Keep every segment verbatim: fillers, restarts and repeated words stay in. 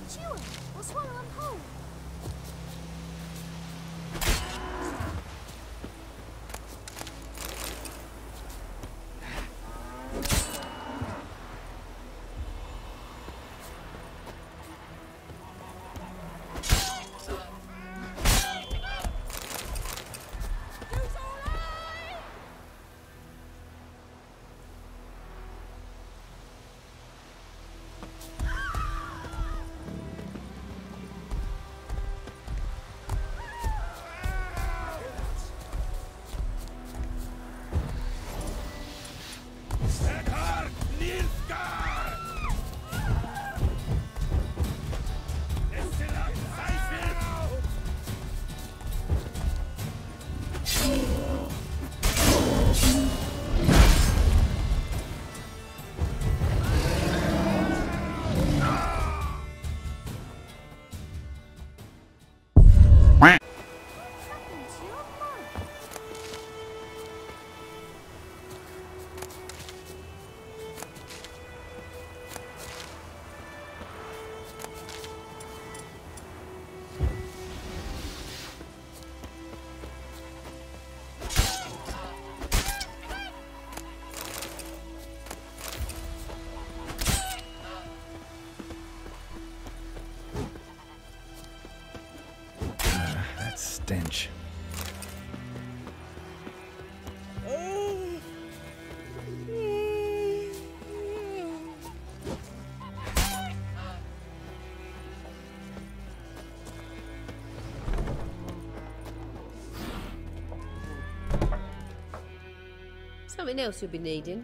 chew them or swallow them whole. Stench. Something else you'll be needing.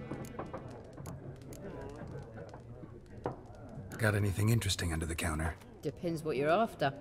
Got anything interesting under the counter? Depends what you're after.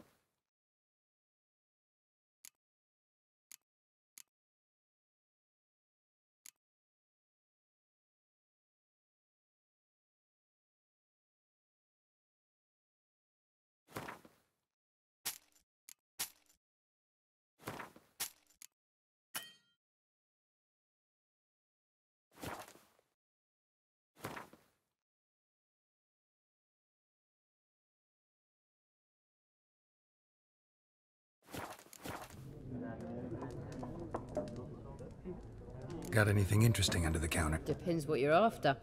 Got anything interesting under the counter? Depends what you're after.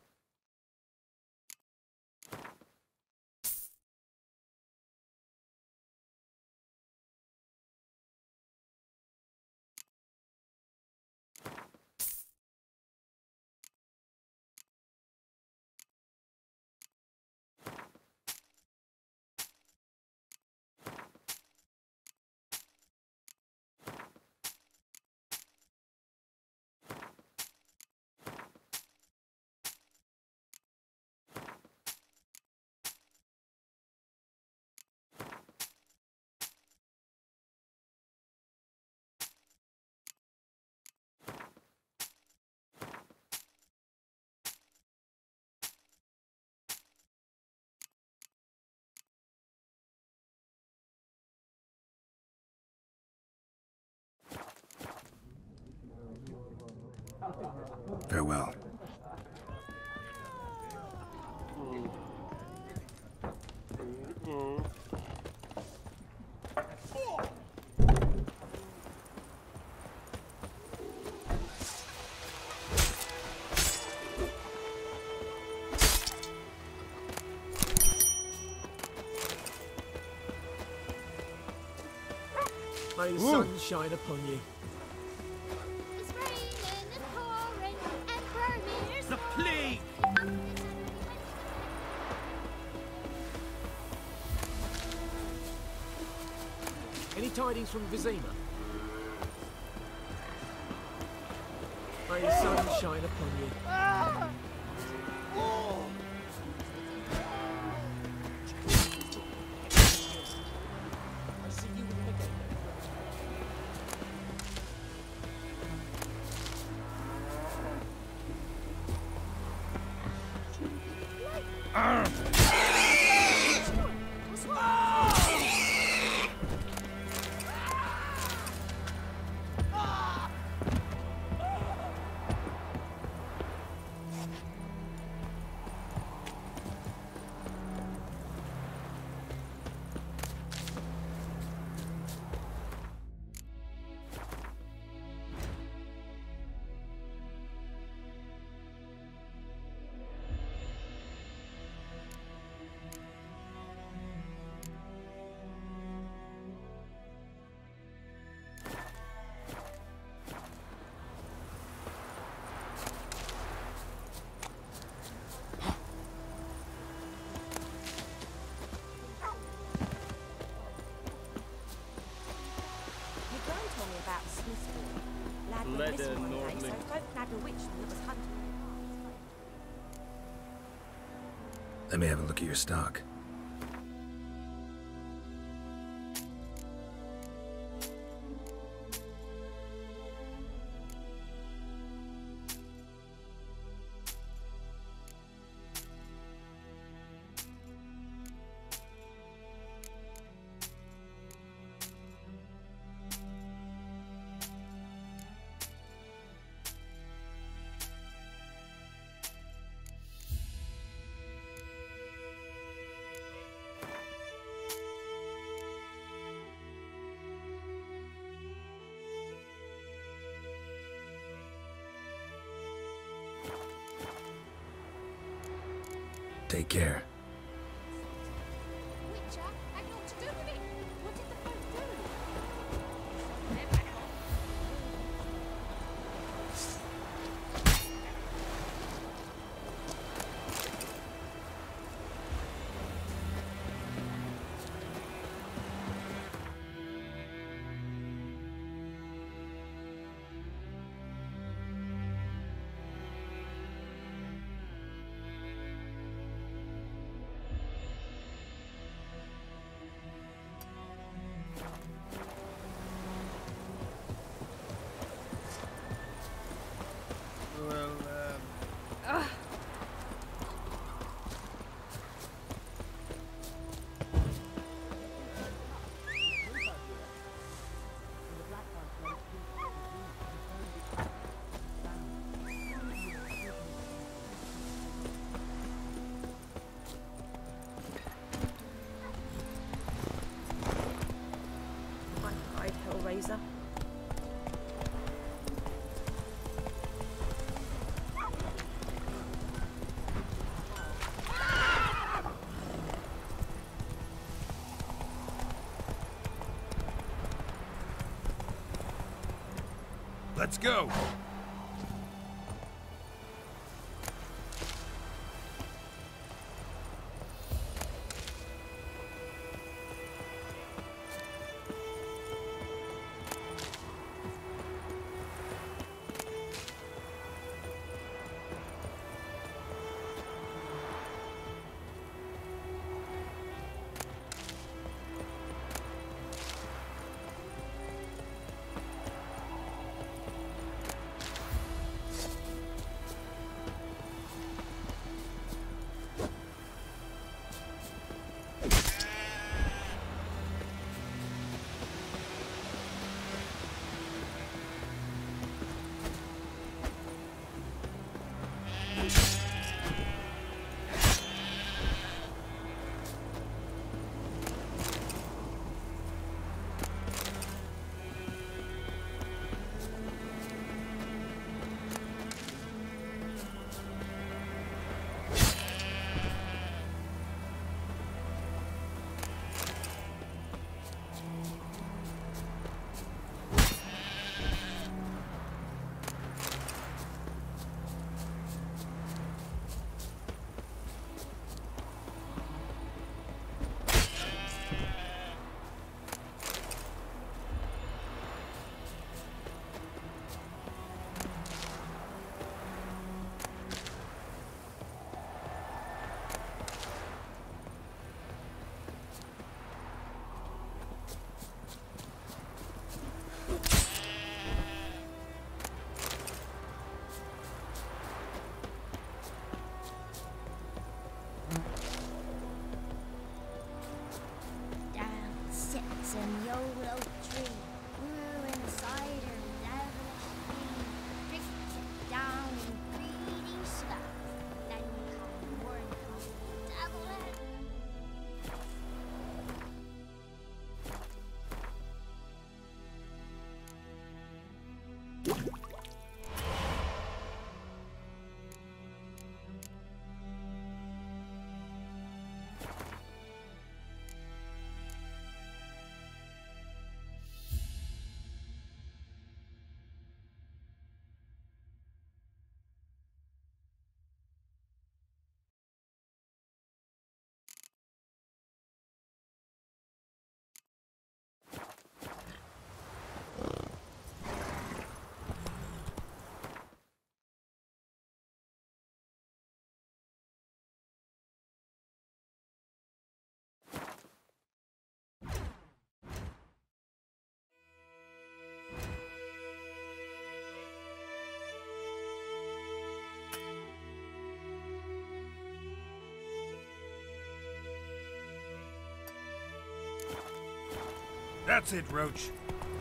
Farewell. May the sun shine upon you. It's raining and pouring and burning. The plague! Any tidings from Vizima? May the sun shine upon you. the one day, Nordling. so don't nag a witch that was hunting. Let me have a look at your stock. Take care. Witcher had naught to do with it. What did the folk do? Well, um... My pride, Hellraiser. Let's go! That's it, Roach.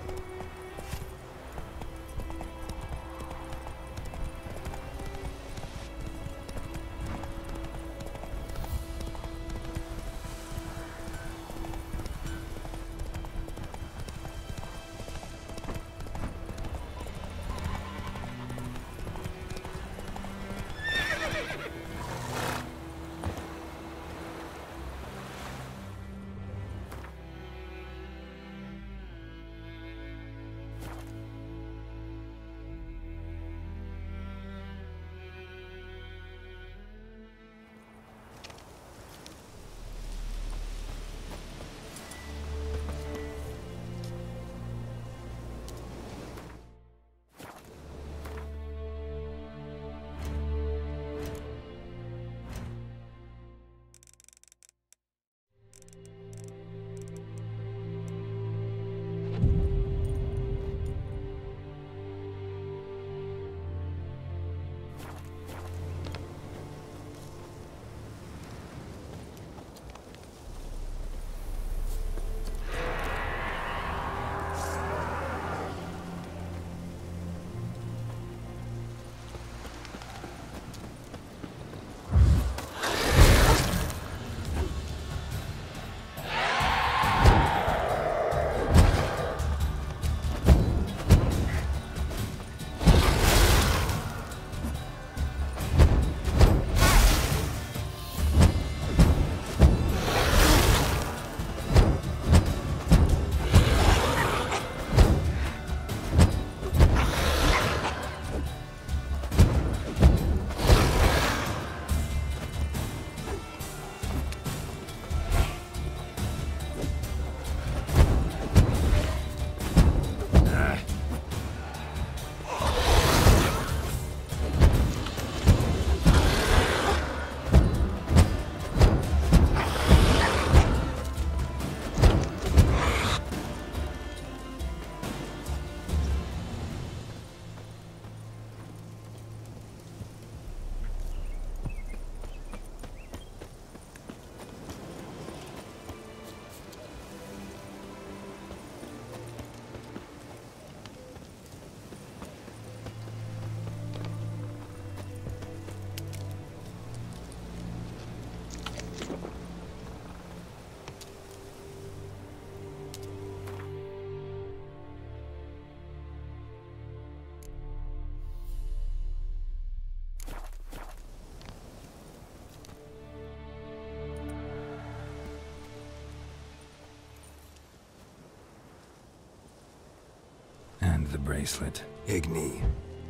The bracelet. Igni.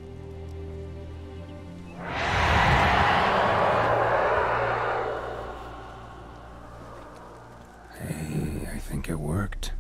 Hey, I think it worked.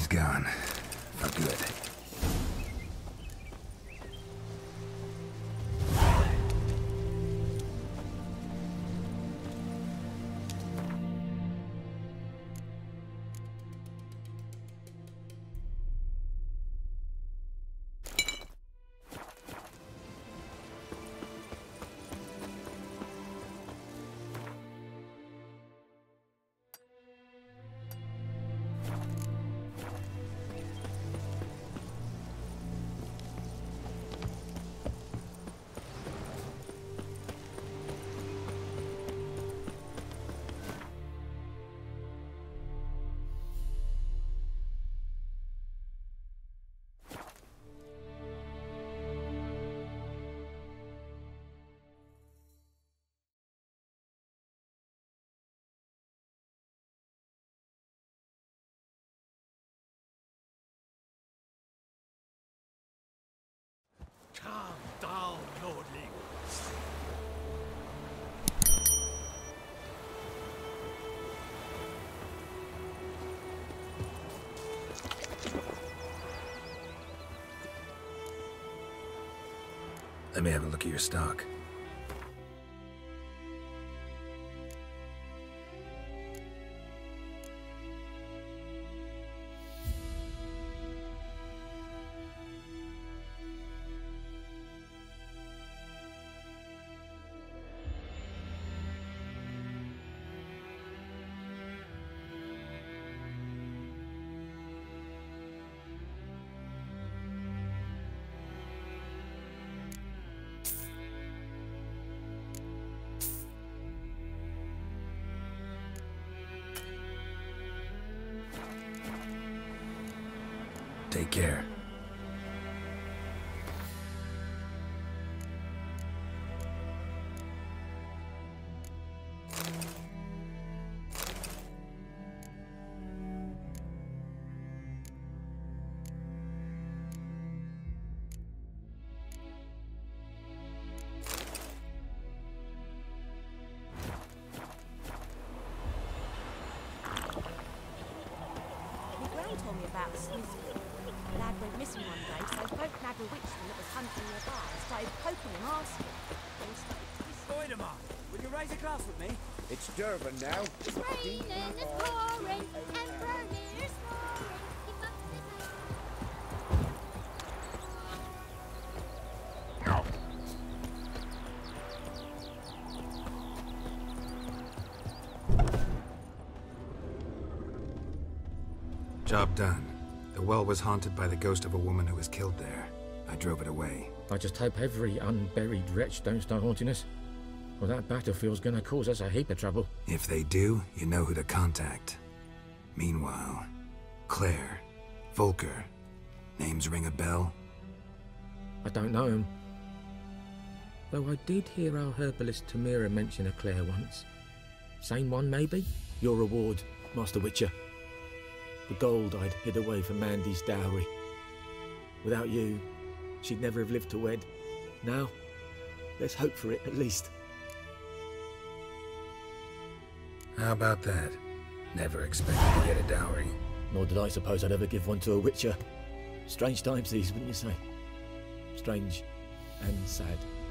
He's gone. For good. Calm down, lordling. Let me have a look at your stock. Take care. My gran told me about a Smith. The lad went missing one day, so folk nabbed a witchman that was hunting nearby and started poking him asking. Then he started twisting. Spider-Man, will you raise a glass with me? It's Durban now. It's raining, it's pouring, and burning, it's roaring. Keep up the Job done. The well was haunted by the ghost of a woman who was killed there. I drove it away. I just hope every unburied wretch don't start haunting us. Well, that battlefield's gonna cause us a heap of trouble. If they do, you know who to contact. Meanwhile, Claire, Volker, names ring a bell? I don't know him. Though I did hear our herbalist Tamira mention a Claire once. Same one, maybe? Your reward, Master Witcher. The gold I'd hid away for Mandy's dowry. Without you, she'd never have lived to wed. Now, let's hope for it at least. How about that? Never expected to get a dowry. Nor did I suppose I'd ever give one to a Witcher. Strange times these, wouldn't you say? Strange and sad.